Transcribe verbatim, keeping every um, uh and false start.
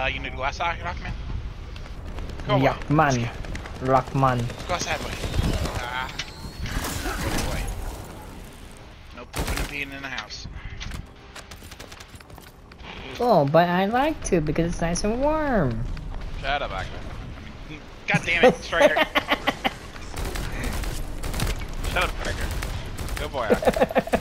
Uh, you need to go outside, Rockman? Go Yeah, away. man. Rockman. Go outside, boy. Ah. Good boy. No pooping and peeing in the house. Oh, but I like to because it's nice and warm. Shut up, Rockman. I mean, God damn it, Striker. Shut up, Striker. Good boy, Rockman.